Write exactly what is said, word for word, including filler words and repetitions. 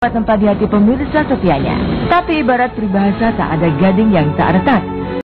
tempat di hati pemirsa setianya. Tapi ibarat peribahasa tak ada gading yang tak retak.